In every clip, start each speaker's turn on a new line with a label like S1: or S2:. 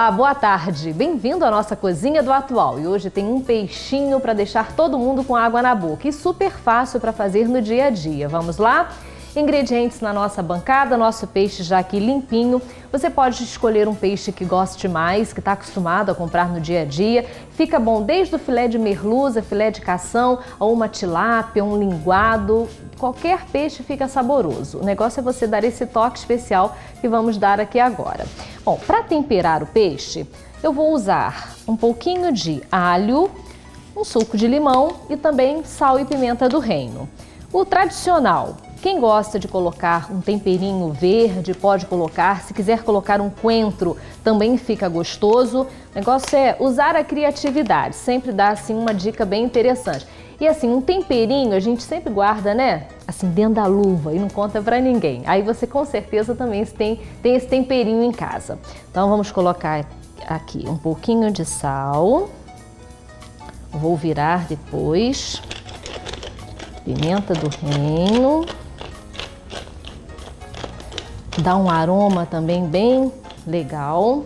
S1: Olá, boa tarde. Bem-vindo à nossa cozinha do Atual. E hoje tem um peixinho para deixar todo mundo com água na boca e super fácil para fazer no dia a dia. Vamos lá? Ingredientes na nossa bancada, nosso peixe já aqui limpinho. Você pode escolher um peixe que goste mais, que está acostumado a comprar no dia a dia. Fica bom desde o filé de merluza, filé de cação, ou uma tilápia, um linguado. Qualquer peixe fica saboroso. O negócio é você dar esse toque especial que vamos dar aqui agora. Bom, para temperar o peixe, eu vou usar um pouquinho de alho, um suco de limão e também sal e pimenta do reino. O tradicional. Quem gosta de colocar um temperinho verde pode colocar, se quiser colocar um coentro também fica gostoso. O negócio é usar a criatividade, sempre dá assim uma dica bem interessante. E assim, um temperinho a gente sempre guarda, né? Assim, dentro da luva e não conta pra ninguém. Aí você com certeza também tem esse temperinho em casa. Então vamos colocar aqui um pouquinho de sal. Vou virar depois. Pimenta do reino. Dá um aroma também bem legal.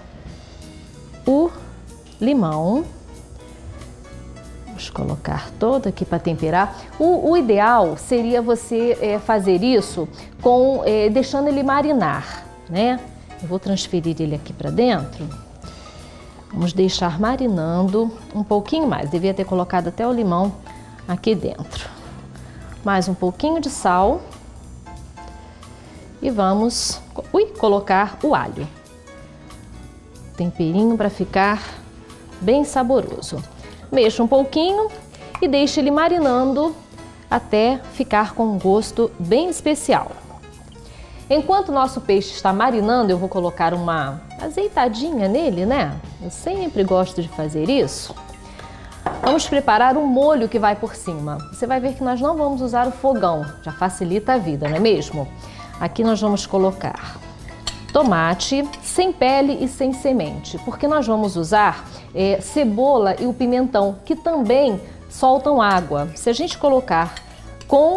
S1: O limão. Vamos colocar todo aqui para temperar. O ideal seria você fazer isso deixando ele marinar, né? Eu vou transferir ele aqui para dentro. Vamos deixar marinando um pouquinho mais. Devia ter colocado até o limão aqui dentro. Mais um pouquinho de sal. E vamos colocar o alho. Temperinho para ficar bem saboroso. Mexa um pouquinho e deixe ele marinando até ficar com um gosto bem especial. Enquanto o nosso peixe está marinando, eu vou colocar uma azeitadinha nele, né? Eu sempre gosto de fazer isso. Vamos preparar um molho que vai por cima. Você vai ver que nós não vamos usar o fogão, já facilita a vida, não é mesmo? Aqui nós vamos colocar tomate sem pele e sem semente, porque nós vamos usar cebola e o pimentão, que também soltam água. Se a gente colocar com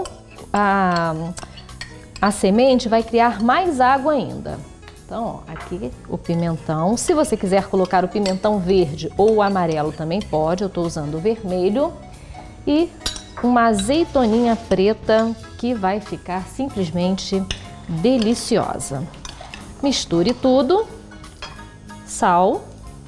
S1: a semente, vai criar mais água ainda. Então, ó, aqui o pimentão. Se você quiser colocar o pimentão verde ou o amarelo também pode, eu estou usando o vermelho. E uma azeitoninha preta que vai ficar simplesmente deliciosa. Misture tudo, sal,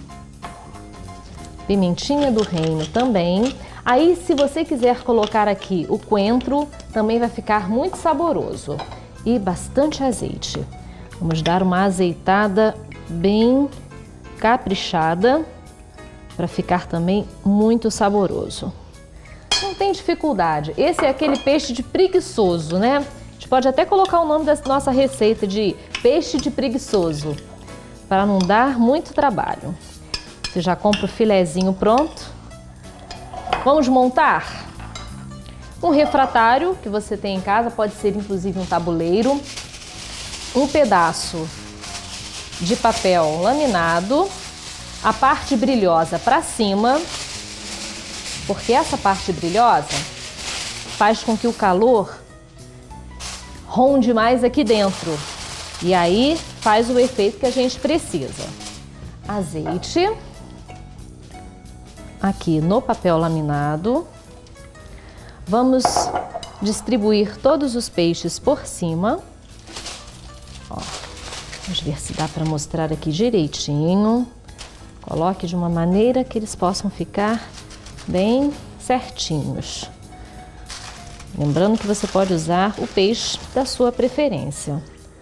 S1: pimentinha do reino também. Aí, se você quiser colocar aqui o coentro, também vai ficar muito saboroso. E bastante azeite. Vamos dar uma azeitada bem caprichada para ficar também muito saboroso. Não tem dificuldade. Esse é aquele peixe de preguiçoso, né? A gente pode até colocar o nome da nossa receita de peixe de preguiçoso, para não dar muito trabalho. Você já compra o filezinho pronto. Vamos montar um refratário que você tem em casa, pode ser inclusive um tabuleiro, um pedaço de papel laminado, a parte brilhosa para cima, porque essa parte brilhosa faz com que o calor ronde mais aqui dentro e aí faz o efeito que a gente precisa. Azeite aqui no papel laminado. Vamos distribuir todos os peixes por cima. Ó, vamos ver se dá para mostrar aqui direitinho. Coloque de uma maneira que eles possam ficar bem certinhos. Lembrando que você pode usar o peixe da sua preferência.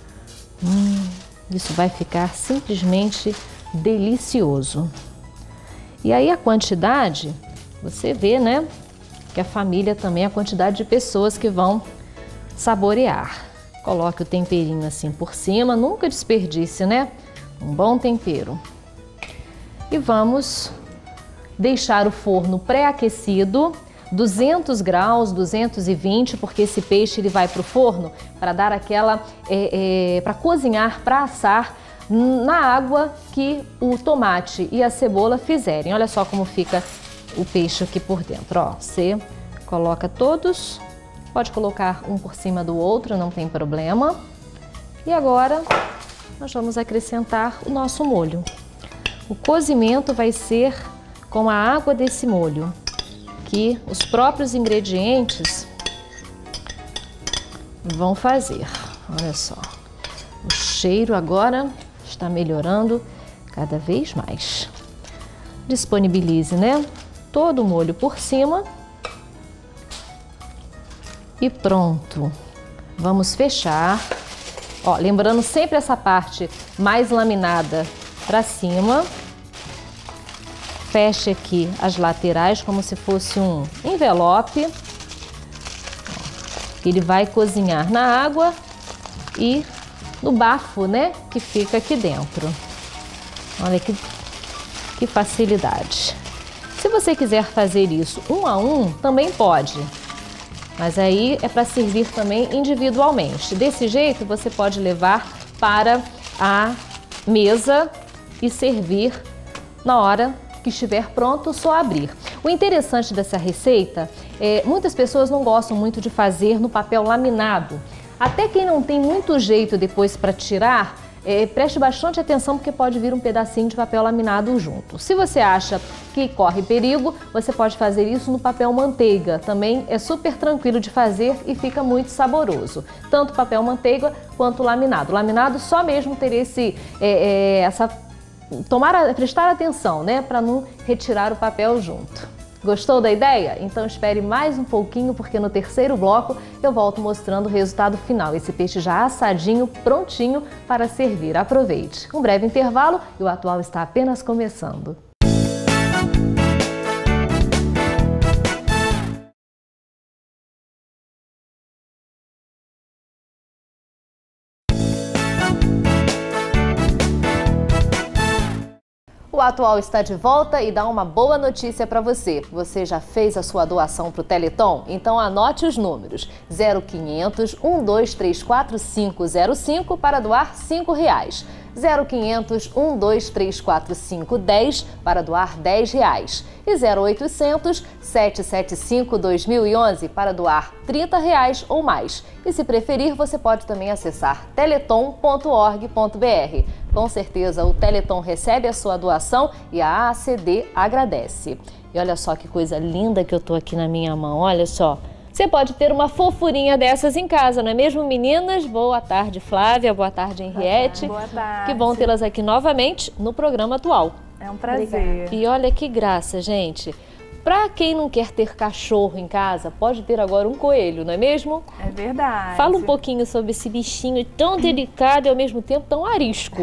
S1: Isso vai ficar simplesmente delicioso. E aí a quantidade, você vê, né? Que a família também, a quantidade de pessoas que vão saborear. Coloque o temperinho assim por cima, nunca desperdice, né? Um bom tempero. E vamos deixar o forno pré-aquecido, 200 graus, 220, porque esse peixe ele vai para o forno para dar aquela, para cozinhar, para assar na água que o tomate e a cebola fizerem. Olha só como fica o peixe aqui por dentro, ó. Você coloca todos, pode colocar um por cima do outro, não tem problema. E agora nós vamos acrescentar o nosso molho. O cozimento vai ser com a água desse molho, que os próprios ingredientes vão fazer. Olha só, o cheiro agora está melhorando cada vez mais. Disponibilize, né, todo o molho por cima e pronto. Vamos fechar. Ó, lembrando sempre essa parte mais laminada para cima. Feche aqui as laterais como se fosse um envelope. Ele vai cozinhar na água e no bafo, né, que fica aqui dentro. Olha que facilidade. Se você quiser fazer isso um a um, também pode. Mas aí é para servir também individualmente. Desse jeito você pode levar para a mesa e servir na hora que estiver pronto, só abrir. O interessante dessa receita é muitas pessoas não gostam muito de fazer no papel laminado. Até quem não tem muito jeito depois para tirar, preste bastante atenção porque pode vir um pedacinho de papel laminado junto. Se você acha que corre perigo, você pode fazer isso no papel manteiga. Também é super tranquilo de fazer e fica muito saboroso. Tanto papel manteiga quanto laminado. Laminado só mesmo ter prestar atenção, né, para não retirar o papel junto. Gostou da ideia? Então espere mais um pouquinho, porque no terceiro bloco eu volto mostrando o resultado final. Esse peixe já assadinho, prontinho para servir. Aproveite. Um breve intervalo e o Atual está apenas começando. O Atual está de volta e dá uma boa notícia para você. Você já fez a sua doação para o Teleton? Então anote os números: 0500 1234 505 para doar R$5. 0500 1234 510 para doar R$10. E 0800 775 2011 para doar R$30 ou mais. E se preferir, você pode também acessar teleton.org.br. Com certeza o Teleton recebe a sua doação e a AACD agradece. E olha só que coisa linda que eu tô aqui na minha mão, olha só. Você pode ter uma fofurinha dessas em casa, não é mesmo, meninas? Boa tarde, Flávia. Boa tarde, Henriette.
S2: Boa tarde.
S1: Que bom tê-las aqui novamente no programa Atual.
S2: É um prazer.
S1: Obrigada. E olha que graça, gente. Para quem não quer ter cachorro em casa, pode ter agora um coelho, não é mesmo?
S2: É verdade.
S1: Fala um pouquinho sobre esse bichinho tão delicado e ao mesmo tempo tão arisco.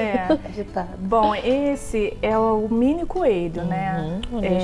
S2: Bom, esse é o mini coelho, né?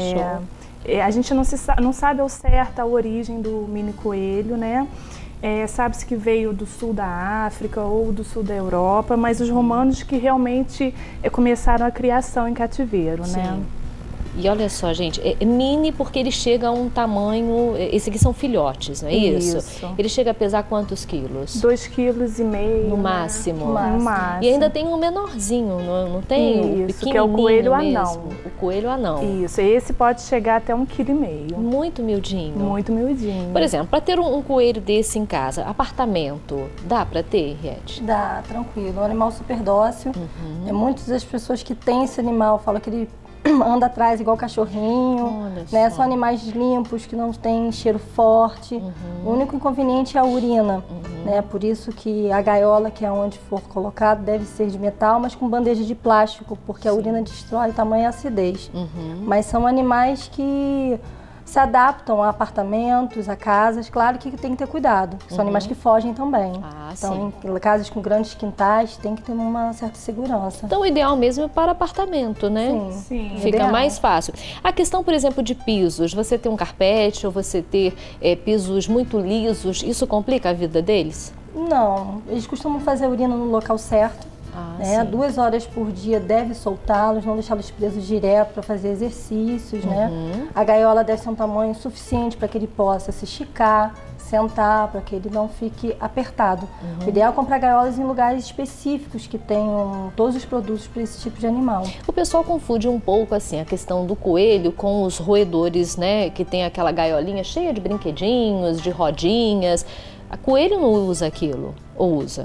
S2: A gente não sabe ao certo a origem do mini coelho, né? Sabe-se que veio do sul da África ou do sul da Europa, mas os romanos que realmente começaram a criação em cativeiro,
S1: Sim.
S2: né?
S1: E olha só, gente, é mini porque ele chega a um tamanho... Esse aqui são filhotes, não é isso? Ele chega a pesar quantos quilos?
S2: 2,5 kg.
S1: No máximo.
S2: No máximo.
S1: E ainda tem um menorzinho, não tem?
S2: Isso, que é o coelho anão.
S1: O coelho anão.
S2: Isso, esse pode chegar até 1,5 kg.
S1: Muito miudinho.
S2: Muito miudinho.
S1: Por exemplo, para ter um coelho desse em casa, apartamento, dá para ter, Henriette?
S3: Dá, tranquilo. É um animal super dócil. Muitas das pessoas que têm esse animal falam que ele anda atrás igual cachorrinho, né? São animais limpos, que não têm cheiro forte. O único inconveniente é a urina, né? Por isso que a gaiola, que é onde for colocado, deve ser de metal, mas com bandeja de plástico, porque a urina destrói tamanha acidez. Mas são animais que se adaptam a apartamentos, a casas. Claro que tem que ter cuidado, são animais que fogem também. Então, em casas com grandes quintais, tem que ter uma certa segurança.
S1: Então, o ideal mesmo é para apartamento, né?
S2: Sim.
S1: Fica
S3: ideal.
S1: mais fácil. A questão, por exemplo, de pisos, você ter um carpete ou você ter pisos muito lisos, isso complica a vida deles?
S3: Não, eles costumam fazer a urina no local certo. Né? 2 horas por dia deve soltá-los, não deixá-los presos direto para fazer exercícios, né? A gaiola deve ser um tamanho suficiente para que ele possa se esticar, sentar, para que ele não fique apertado. O ideal é comprar gaiolas em lugares específicos que tenham todos os produtos para esse tipo de animal.
S1: O pessoal confunde um pouco assim a questão do coelho com os roedores, né? Que tem aquela gaiolinha cheia de brinquedinhos, de rodinhas. A coelho não usa aquilo, ou usa?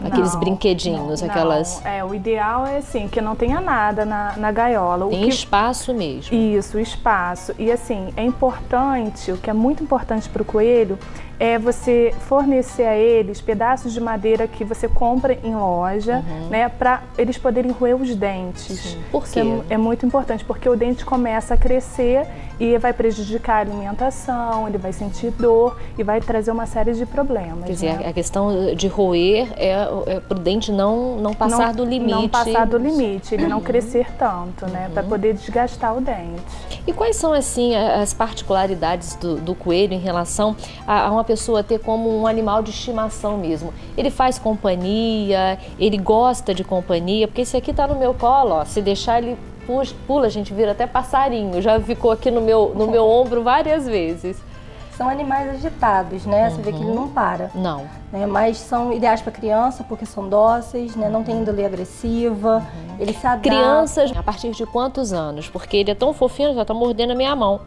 S1: Aqueles brinquedinhos, aquelas...
S2: O ideal é assim, que não tenha nada na gaiola.
S1: Tem espaço mesmo.
S2: Isso, espaço. E assim, é importante, o que é muito importante para o coelho é você fornecer a eles pedaços de madeira que você compra em loja, né, para eles poderem roer os dentes.
S1: Sim. Por quê?
S2: Isso é muito importante, porque o dente começa a crescer e vai prejudicar a alimentação, ele vai sentir dor e vai trazer uma série de problemas.
S1: Quer dizer, a questão de roer é para o dente não passar do limite.
S2: Não passar do limite, ele não crescer tanto, né, para poder desgastar o dente.
S1: E quais são, assim, as particularidades do coelho em relação a uma pessoa ter como um animal de estimação mesmo? Ele faz companhia, ele gosta de companhia, porque esse aqui está no meu colo, ó, se deixar ele pula, a gente vira até passarinho, já ficou aqui no meu ombro várias vezes.
S3: São animais agitados, né? Você vê que ele não para.
S1: Não.
S3: Né? Mas são ideais para criança porque são dóceis, né? Não tem índole agressiva, ele se adapta.
S1: Crianças, a partir de quantos anos? Porque ele é tão fofinho, já tá mordendo a minha mão.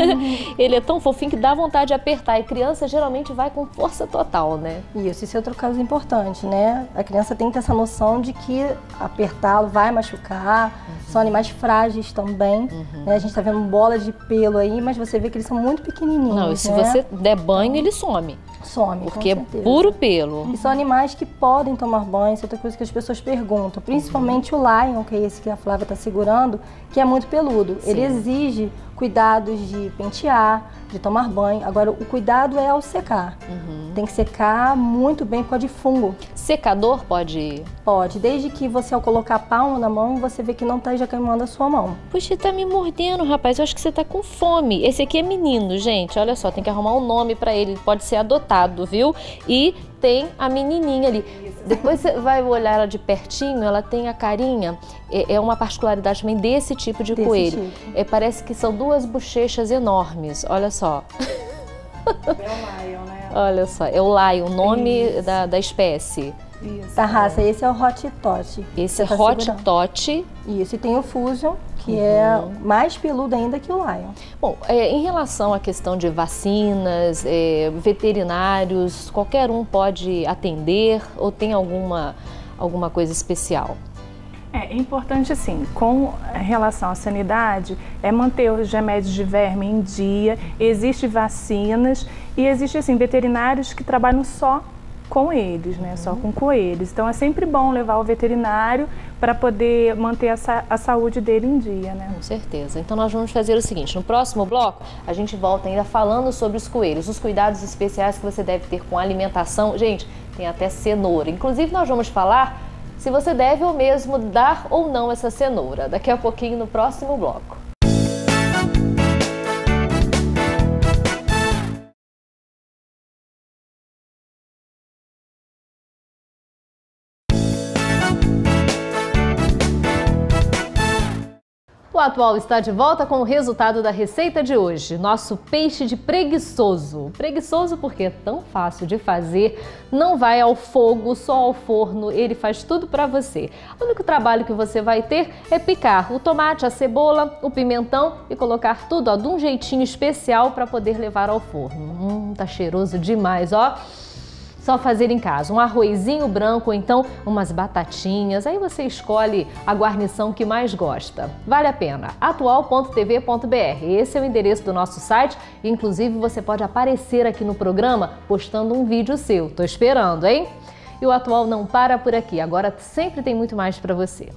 S1: Ele é tão fofinho que dá vontade de apertar. E criança geralmente vai com força total, né?
S3: Isso, esse é outro caso importante, né? A criança tem que ter essa noção de que apertá-lo vai machucar. São animais frágeis também. Né? A gente tá vendo bolas de pelo aí, mas você vê que eles são muito pequenininhos.
S1: Não, e se você der banho, ele some.
S3: Some,
S1: porque é puro pelo.
S3: E são animais que podem tomar banho, isso é outra coisa que as pessoas perguntam. Principalmente o Lion, que é esse que a Flávia está segurando, que é muito peludo.
S1: Sim.
S3: Ele exige cuidados de pentear, de tomar banho. Agora, o cuidado é ao secar. Tem que secar muito bem por causa de fungo.
S1: Secador pode?
S3: Pode. Desde que você, ao colocar a palma na mão, você vê que não está já queimando a sua mão.
S1: Puxa, tá me mordendo, rapaz. Eu acho que você tá com fome. Esse aqui é menino, gente. Olha só, tem que arrumar um nome pra ele. Ele pode ser adotado, viu? E tem a menininha ali. Depois você vai olhar ela de pertinho, ela tem a carinha, é uma particularidade também desse tipo de coelho. Parece que são duas bochechas enormes, olha só.
S2: É o Lion, né?
S1: Olha só, é o Lion, o nome da espécie.
S2: Isso,
S3: da raça, esse é o Hottentot.
S1: Esse é Hottentot.
S3: Isso, e tem o Fusion, que é mais peludo ainda que o Lion.
S1: Bom, em relação à questão de vacinas, veterinários, qualquer um pode atender ou tem alguma coisa especial?
S2: É importante, assim, com relação à sanidade, é manter os remédios de verme em dia, existem vacinas e existem, assim, veterinários que trabalham só com eles, né? Só com coelhos. Então é sempre bom levar o veterinário para poder manter a saúde dele em dia, né?
S1: Com certeza. Então nós vamos fazer o seguinte, no próximo bloco a gente volta ainda falando sobre os coelhos, os cuidados especiais que você deve ter com a alimentação. Gente, tem até cenoura. Inclusive nós vamos falar se você deve ou mesmo dar ou não essa cenoura. Daqui a pouquinho no próximo bloco. O Atual está de volta com o resultado da receita de hoje, nosso peixe de preguiçoso. Preguiçoso porque é tão fácil de fazer, não vai ao fogo, só ao forno, ele faz tudo para você. O único trabalho que você vai ter é picar o tomate, a cebola, o pimentão e colocar tudo de um jeitinho especial para poder levar ao forno. Tá cheiroso demais, ó. Só fazer em casa, um arrozinho branco ou então umas batatinhas, aí você escolhe a guarnição que mais gosta. Vale a pena, atual.tv.br, esse é o endereço do nosso site e inclusive você pode aparecer aqui no programa postando um vídeo seu, tô esperando, hein? E o Atual não para por aqui, agora sempre tem muito mais para você.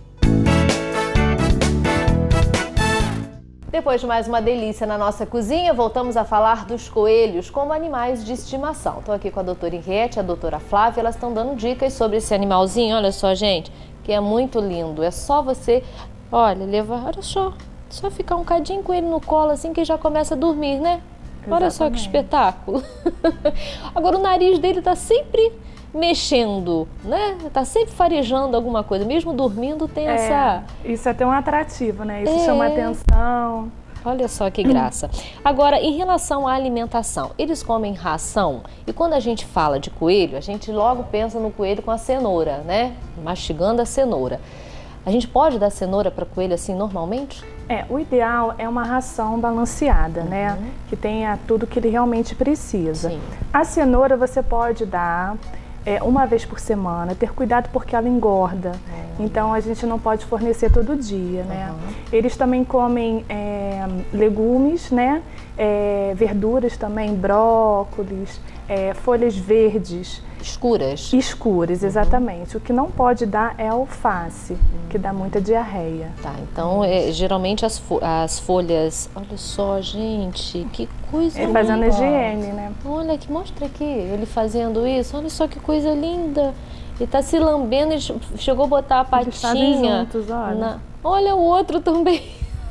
S1: Depois de mais uma delícia na nossa cozinha, voltamos a falar dos coelhos como animais de estimação. Estou aqui com a doutora Henriette e a doutora Flávia, elas estão dando dicas sobre esse animalzinho, olha só, gente, que é muito lindo. É só você, olha, levar, olha só ficar um cadinho com ele no colo assim que já começa a dormir, né? Exatamente. Olha só que espetáculo. Agora o nariz dele tá sempre mexendo, né? Tá sempre farejando alguma coisa, mesmo dormindo tem essa...
S2: Isso é até um atrativo, né? Isso chama atenção.
S1: Olha só que graça. Agora, em relação à alimentação, eles comem ração? E quando a gente fala de coelho, a gente logo pensa no coelho com a cenoura, né? Mastigando a cenoura. A gente pode dar cenoura para coelho assim normalmente?
S2: O ideal é uma ração balanceada, né? Que tenha tudo que ele realmente precisa.
S1: Sim.
S2: A cenoura você pode dar uma vez por semana. Ter cuidado porque ela engorda. Então a gente não pode fornecer todo dia, né? Eles também comem legumes, né? Verduras também, brócolis, folhas verdes.
S1: Escuras?
S2: Escuras, exatamente. O que não pode dar é alface, que dá muita diarreia.
S1: Tá, então geralmente as folhas... Olha só, gente, que coisa linda.
S2: Fazendo higiene, né?
S1: Olha, mostra aqui, ele fazendo isso. Olha só que coisa linda. Ele tá se lambendo, ele chegou a botar a patinha.
S2: Juntos, olha.
S1: Olha o outro também.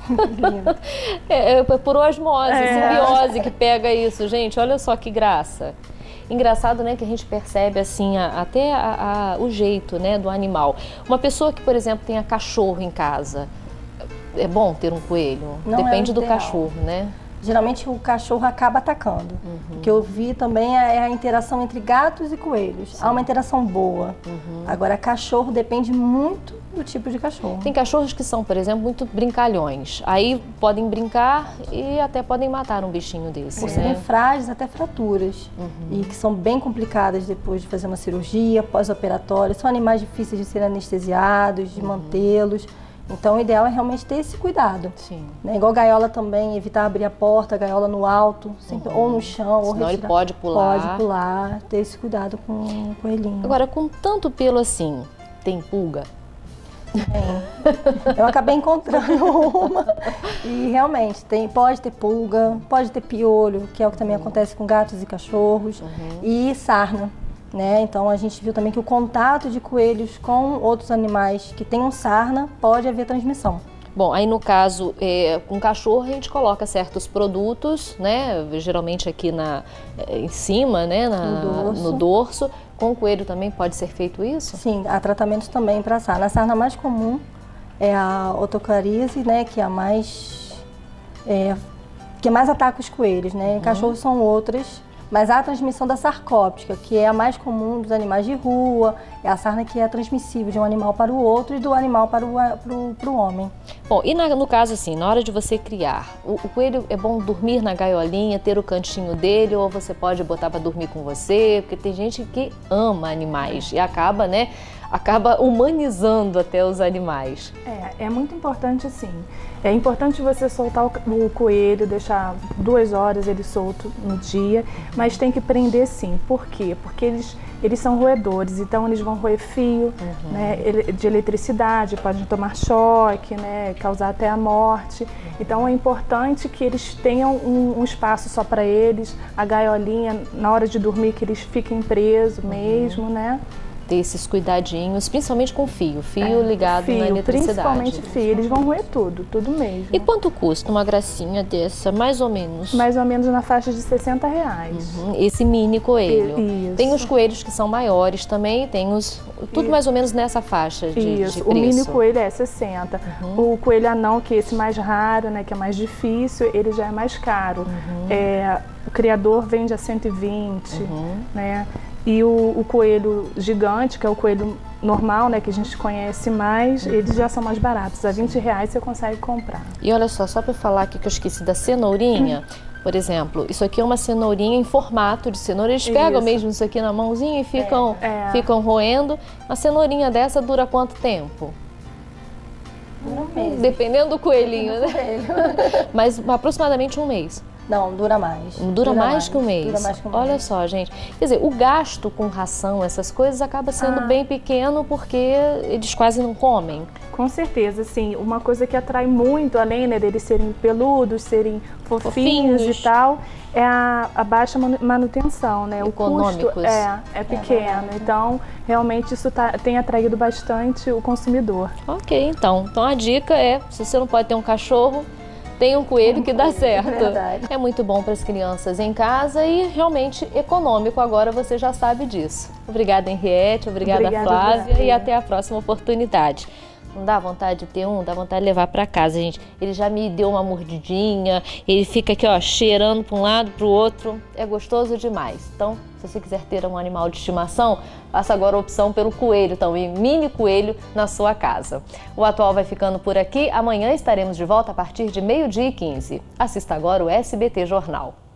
S1: É por osmose, simbiose que pega isso, gente. Olha só que graça. Engraçado, né, que a gente percebe assim até o jeito, né, do animal. Uma pessoa que, por exemplo, tenha cachorro em casa, é bom ter um coelho?
S3: Não
S1: Depende
S3: é
S1: do
S3: ideal.
S1: cachorro, né?
S3: Geralmente o cachorro acaba atacando. O que eu vi também é a interação entre gatos e coelhos. Sim. Há uma interação boa. Agora, cachorro depende muito do tipo de cachorro.
S1: Tem cachorros que são, por exemplo, muito brincalhões. Aí podem brincar e até podem matar um bichinho desse.
S3: Por serem frágeis, até fraturas. E que são bem complicadas depois de fazer uma cirurgia, pós-operatória. São animais difíceis de serem anestesiados, de mantê-los. Então, o ideal é realmente ter esse cuidado.
S1: Sim.
S3: Né? Igual gaiola também, evitar abrir a porta, gaiola no alto, sempre, ou no chão, ou
S1: senão
S3: retirar.
S1: ele pode pular.
S3: Pode pular, ter esse cuidado com o coelhinho.
S1: Agora, com tanto pelo assim, tem pulga?
S3: Eu acabei encontrando uma e realmente pode ter pulga, pode ter piolho, que é o que também acontece com gatos e cachorros, e sarna. Né? Então a gente viu também que o contato de coelhos com outros animais que tenham sarna pode haver transmissão.
S1: Bom, aí no caso, com cachorro a gente coloca certos produtos, né? Geralmente aqui em cima, né? No dorso. Com o coelho também pode ser feito isso?
S3: Sim, há tratamentos também para sarna. A sarna mais comum é a otocaríase, né? Que é a mais que mais ataca os coelhos, né? Em cachorros são outras. Mas há a transmissão da sarcóptica, que é a mais comum dos animais de rua, é a sarna que é transmissível de um animal para o outro e do animal para o homem.
S1: Bom, e no caso assim, na hora de você criar, o coelho é bom dormir na gaiolinha, ter o cantinho dele, ou você pode botar para dormir com você, porque tem gente que ama animais e acaba, né, humanizando até os animais.
S2: É muito importante sim. É importante você soltar o coelho, deixar 2 horas ele solto no dia, mas tem que prender sim. Por quê? Porque eles são roedores, então eles vão roer fio, né, de eletricidade, podem tomar choque, né, causar até a morte. Então é importante que eles tenham um espaço só para eles, a gaiolinha, na hora de dormir, que eles fiquem presos mesmo, né?
S1: Ter esses cuidadinhos, principalmente com fio ligado na eletricidade.
S2: Principalmente fio, eles vão roer tudo mesmo.
S1: E quanto custa uma gracinha dessa, mais ou menos?
S2: Mais ou menos na faixa de R$60.
S1: Esse mini coelho.
S2: Isso.
S1: Tem os coelhos que são maiores também, tem tudo mais ou menos nessa faixa de preço.
S2: O mini coelho é 60. O coelho anão, que é esse mais raro, né, que é mais difícil, ele já é mais caro. O criador vende a 120, né? E o coelho gigante, que é o coelho normal, né, que a gente conhece mais, eles já são mais baratos. A R$20 você consegue comprar.
S1: E olha só para falar aqui que eu esqueci da cenourinha, por exemplo, isso aqui é uma cenourinha em formato de cenoura. Eles pegam mesmo isso aqui na mãozinha e ficam roendo. Uma cenourinha dessa dura quanto tempo?
S3: Um mês.
S1: Dependendo do coelhinho, né? Mas aproximadamente um mês.
S3: Não, dura mais.
S1: Dura mais que um mês.
S3: Dura mais que um mês.
S1: Olha só, gente. Quer dizer, o gasto com ração, essas coisas, acaba sendo bem pequeno porque eles quase não comem.
S2: Com certeza, sim. Uma coisa que atrai muito, além, né, deles serem peludos, serem fofinhos e tal, é a baixa manutenção, né? O custo é pequeno. Então, realmente, isso tem atraído bastante o consumidor.
S1: Ok, então a dica é, se você não pode ter um cachorro, tem um coelho que dá certo. É muito bom para as crianças em casa e realmente econômico, agora você já sabe disso. Obrigada, Henriette, obrigada Flávia, e até a próxima oportunidade. Não dá vontade de ter um? Dá vontade de levar para casa, gente. Ele já me deu uma mordidinha, ele fica aqui, ó, cheirando para um lado, para o outro. É gostoso demais. Então, se você quiser ter um animal de estimação, faça agora a opção pelo coelho, então, um mini coelho na sua casa. O Atual vai ficando por aqui. Amanhã estaremos de volta a partir de 12h15. Assista agora o SBT Jornal.